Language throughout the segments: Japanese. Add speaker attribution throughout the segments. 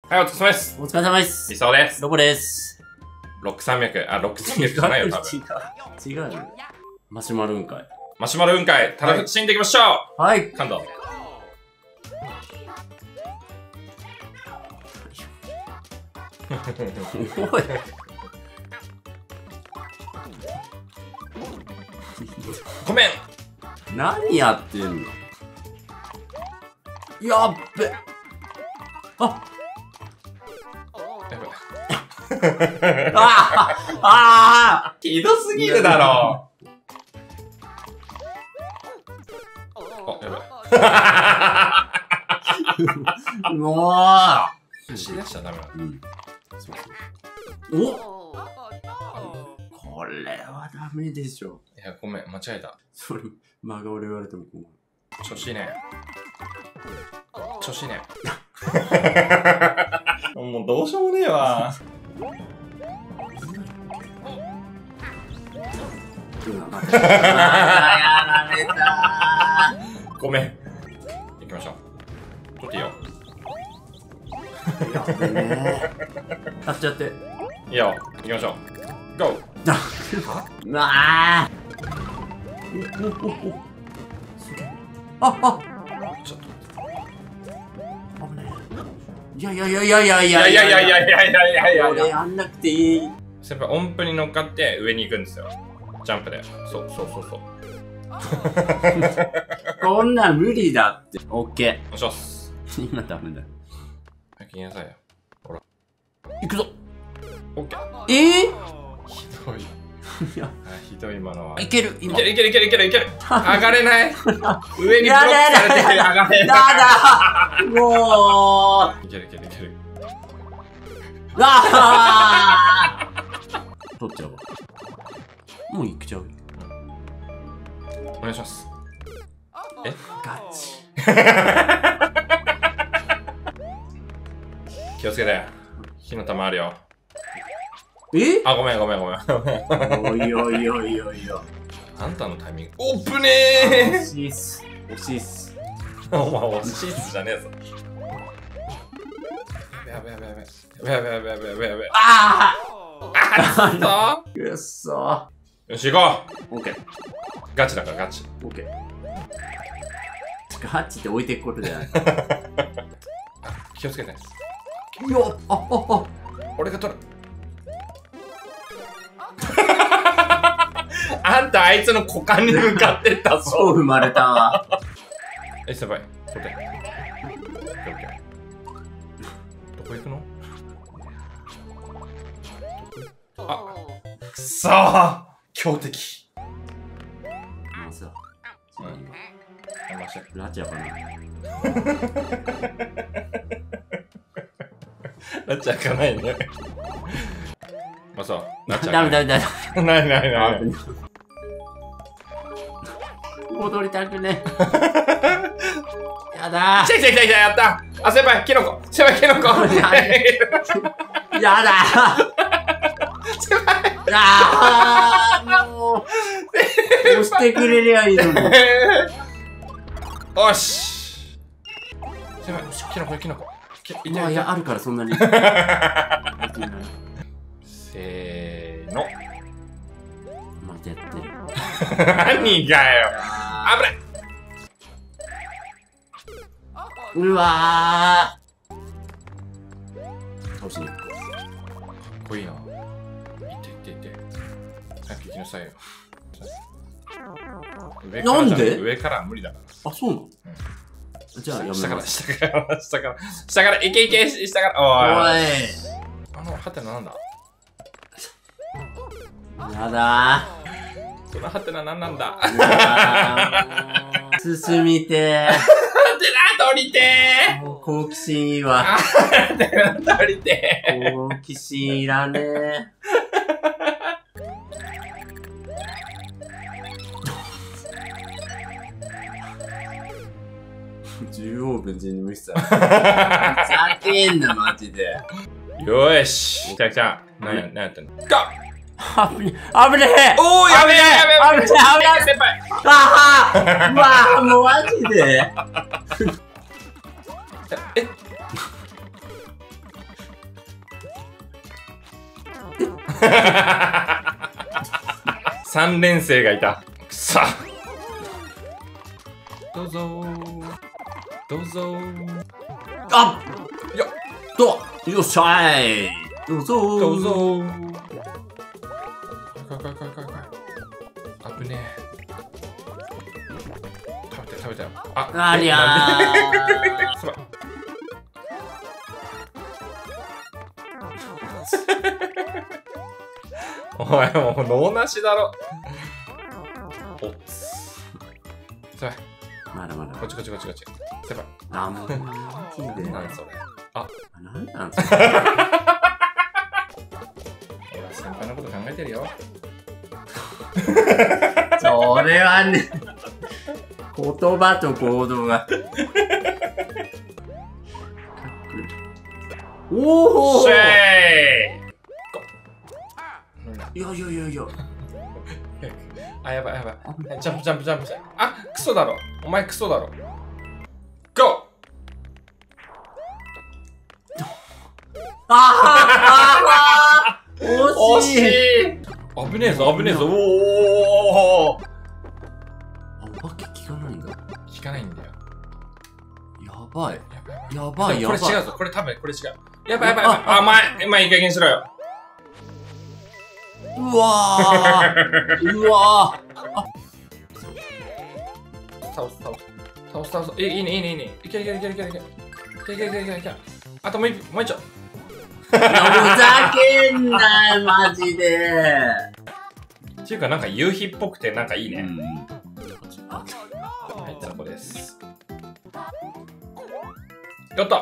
Speaker 1: はい、お疲れ様です。
Speaker 2: お疲れ様です。
Speaker 1: 理想です。
Speaker 2: ロボです。
Speaker 1: 6300、6300じゃないよ、多分。
Speaker 2: 違う。マシュマロ雲海。
Speaker 1: マシュマロ雲海、楽しんでいきましょう。
Speaker 2: はい。
Speaker 1: 感動。
Speaker 2: おい。
Speaker 1: ごめん。
Speaker 2: 何やってんの。やっべ。あ。ああ
Speaker 1: ひどすぎるだろ。あ、やばい。
Speaker 2: もう。
Speaker 1: 走り出しちゃダメなの。
Speaker 2: うん。お。これはダメでしょ。
Speaker 1: いや、ごめん、間違えた。
Speaker 2: それ、間が俺言われても困る。
Speaker 1: 調子いいね。調子いいね。もうどうしようもねえわ。
Speaker 2: やられた
Speaker 1: ー。ごめん。行きましょう。取っていいよ。
Speaker 2: やべねー。立っちゃって。
Speaker 1: いいよ。行きましょう。ゴー。
Speaker 2: ああ。あ。
Speaker 1: ちょっと。
Speaker 2: 危ない。いや。俺やんなくていい。
Speaker 1: 先輩、音符に乗っかって上に行くんですよ。ジャンプで。そう。
Speaker 2: こんなん無理だって。オッケ
Speaker 1: お願いします。
Speaker 2: ー。今ダメだ。
Speaker 1: 早く言いなさいよ。ほら。
Speaker 2: 行くぞ。
Speaker 1: オッケー。
Speaker 2: ひ
Speaker 1: どい。
Speaker 2: いや、
Speaker 1: ひどい今のは。
Speaker 2: いける。
Speaker 1: いける。上がれない。上にブロックされて上がれない。
Speaker 2: やだもう。
Speaker 1: いける。
Speaker 2: 取っちゃうわ。もういっちゃう。
Speaker 1: お願いします。え？
Speaker 2: ガチ。
Speaker 1: 気をつけて。火の玉あるよ。
Speaker 2: え？
Speaker 1: あ、ごめん。
Speaker 2: おい。
Speaker 1: あんたのタイミング。おっぶねー。
Speaker 2: 惜しいっす。
Speaker 1: お前惜しいっすじゃねえぞ。やべ。
Speaker 2: あ
Speaker 1: あ
Speaker 2: くっそ
Speaker 1: よし、行こう。
Speaker 2: オッケー。
Speaker 1: ガチだから、ガチ。
Speaker 2: オッケー。ガチって置いていくことじゃない。
Speaker 1: 気をつけて。
Speaker 2: よっ
Speaker 1: 俺が取る。あんたあいつの股間に向かってったぞ。
Speaker 2: そう生まれたわ。
Speaker 1: 先輩、取って。どこ行くの？あ、くそー、強敵。
Speaker 2: まあさ、ラチャかな。
Speaker 1: ラチャ開かないね。まあさ、ラチャ。
Speaker 2: ダメ。
Speaker 1: ない。
Speaker 2: 戻りたくね。やだー。
Speaker 1: 来た、やった。あ、先輩、キノコ。
Speaker 2: やだー。ああ、もう押してくれりゃいいのに。
Speaker 1: よし。先輩、キノコ。
Speaker 2: まあ、いや、あるからそんなに。
Speaker 1: せーの。
Speaker 2: またやってる。
Speaker 1: 何がよ。危ない。
Speaker 2: うわー。倒しに。
Speaker 1: かっこいいな。いって早く行きなさいよ。
Speaker 2: なんで？
Speaker 1: 上からは無理だから。
Speaker 2: あ、そうなの？じゃあやめます。
Speaker 1: 下からいけ下から。おい。あのハテナなんだ？
Speaker 2: やだ
Speaker 1: ー。そのハテナなんだ？
Speaker 2: 進みてー。
Speaker 1: ハテナ降りてー。
Speaker 2: もう好奇心いいわ。
Speaker 1: ハテナ降りて
Speaker 2: ー。好奇心いらねー。縦横無尽に無視された。ふざけんな、マジで。
Speaker 1: よーし。来た。何やってんの？ゴー！
Speaker 2: 危ねえ。
Speaker 1: おー、やべえ先輩。
Speaker 2: ああ、うわあ、もうマジで。
Speaker 1: 3連星がいた。くそ。どうぞー。どうぞー。
Speaker 2: あ
Speaker 1: っよっ
Speaker 2: とよっしゃい。どうぞー。
Speaker 1: どうぞー。かいかいかいかいかい。あぶねえ。食べて食べて。
Speaker 2: ありゃー。
Speaker 1: すごい。お前もう脳なしだろ。おっつ。先輩。
Speaker 2: まだまだ。
Speaker 1: こっちこっちこっちこっち。先輩。
Speaker 2: あ、もう。
Speaker 1: なんそれ。あ、
Speaker 2: なんなんそれ。
Speaker 1: 俺は先輩のこと考えてるよ。
Speaker 2: それはね。言葉と行動が。おお。
Speaker 1: シェーイ。
Speaker 2: いやいやいやいや。
Speaker 1: あ、やばいやばい。ジャンプジャンプジャンプ。あ、クソだろ。お前クソだろ。ゴー。
Speaker 2: ああ惜しい。
Speaker 1: 危ねえぞ危ねえぞ。おお。
Speaker 2: お化け効かないんだ。
Speaker 1: 効かないんだよ。
Speaker 2: やばい。やばいやばい。
Speaker 1: これ違うぞ。これ多分これ違う。やばいやばいやばい。あ、前いい加減しろよ。
Speaker 2: うわーうわ
Speaker 1: 倒す。いいね。いけ。あともう一丁。
Speaker 2: ふざけんなよ、マジで。
Speaker 1: っていうかなんか夕日っぽくてなんかいいね。
Speaker 2: あ、
Speaker 1: はい、そこです。やった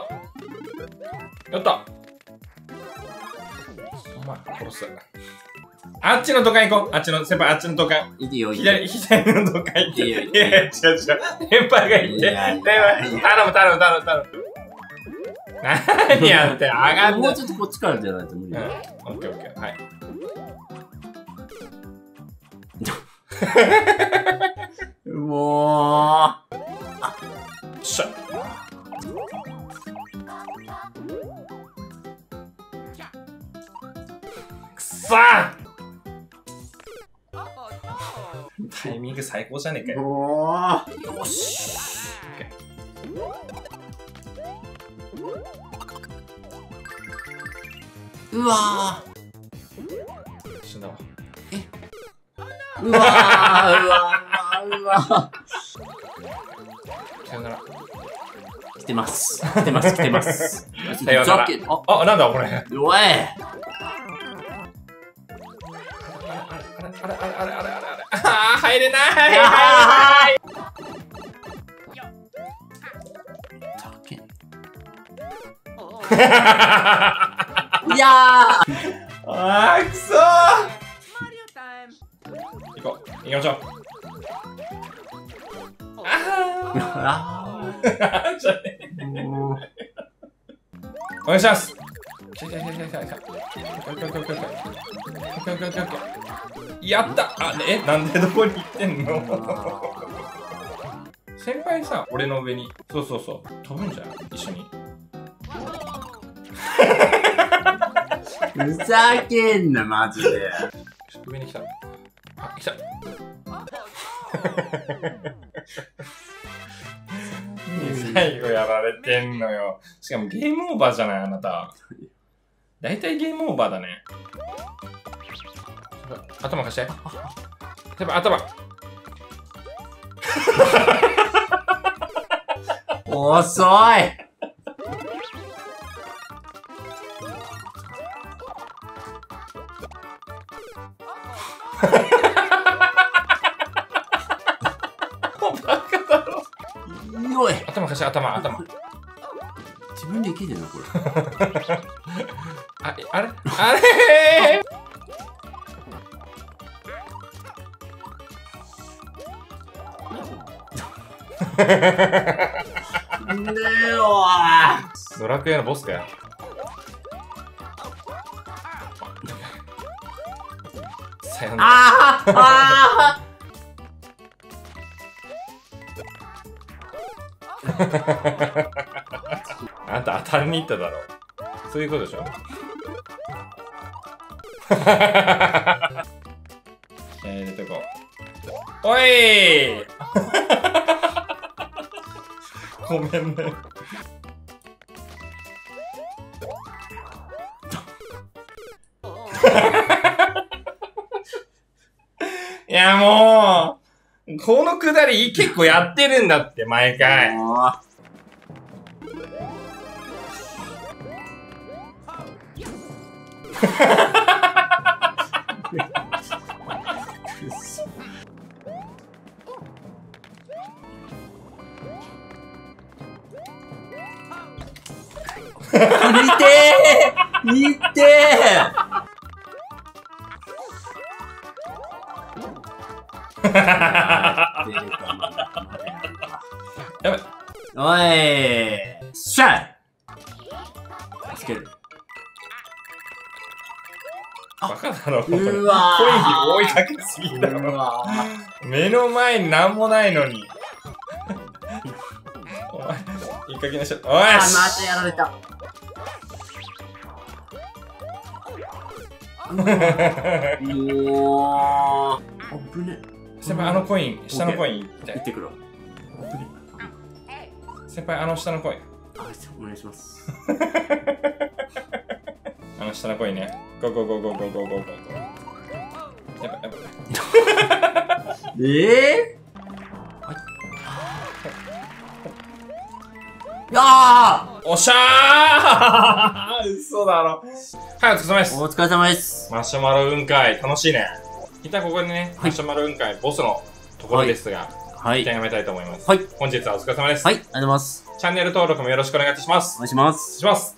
Speaker 1: お前、殺す。あっちの土管行こう。あっちの、先輩、あっちの土管。
Speaker 2: いいよ、
Speaker 1: 左の土管行って。
Speaker 2: いいよ
Speaker 1: いや、違う。先輩が行って。頼む。何やって、上がん
Speaker 2: もうちょっとこっちからじゃないと無理だ。
Speaker 1: オッケー。はい。
Speaker 2: もう。
Speaker 1: しゃ。くそー。タイミング最高じゃねえかよ。
Speaker 2: よし。うわ
Speaker 1: ー。死んだわ。
Speaker 2: うわ
Speaker 1: さよなら。
Speaker 2: 来てます。さよなら。
Speaker 1: あ、なんだこれ。
Speaker 2: おい。
Speaker 1: あれ。入れない。
Speaker 2: いや
Speaker 1: ー。くそー。行きましょう。じゃねえ。お願いします。やった。なんでどこに行ってんの。先輩さ、俺の上に。そう。飛ぶんじゃん一緒に。
Speaker 2: ふざけんな、マジで。
Speaker 1: 上に来た。あ、来た。最後やられてんのよ。しかもゲームオーバーじゃない、あなた。だいたいゲームオーバーだね。頭貸して。頭。
Speaker 2: 遅い。よい。
Speaker 1: 頭貸して、頭。
Speaker 2: 自分でいけてるな、これ。
Speaker 1: あれ
Speaker 2: ねえよー。
Speaker 1: ドラクエのボスかよ。さよなら。あんた当たりに行っただろ。そういうことでしょ。 入れてこう。おいごめんね。いやもう、このくだり結構やってるんだって、毎回。
Speaker 2: 見てー見てー
Speaker 1: やばい。
Speaker 2: おいしゃいつける。
Speaker 1: バカだろ。
Speaker 2: うわー
Speaker 1: コイン追いかけすぎだ
Speaker 2: う
Speaker 1: ろ。
Speaker 2: わ
Speaker 1: 目の前になんもないのに。お前、いい加減にしろ。おい
Speaker 2: またやられた。もう危ね。
Speaker 1: 先輩、あのコイン、下のコイン行っ。
Speaker 2: 行っててくるわ。
Speaker 1: 先輩、あの下のコイン。
Speaker 2: あ、お願いします。
Speaker 1: あの下のコインね。ゴーゴーゴーゴーゴーゴーゴーゴー。やばいやばい。
Speaker 2: はい。やー
Speaker 1: おっしゃー嘘だろ。はい、お疲れ様です。
Speaker 2: お疲れ様です。
Speaker 1: マシュマロ雲海、楽しいね。一旦ここでね、マシュマロ雲海、ボスのところですが、
Speaker 2: はい。
Speaker 1: 一旦やめたいと思います。
Speaker 2: はい。
Speaker 1: 本日はお疲れ様です。
Speaker 2: はい、ありがとうございます。
Speaker 1: チャンネル登録もよろしくお願いいたします。
Speaker 2: お願いします。
Speaker 1: します。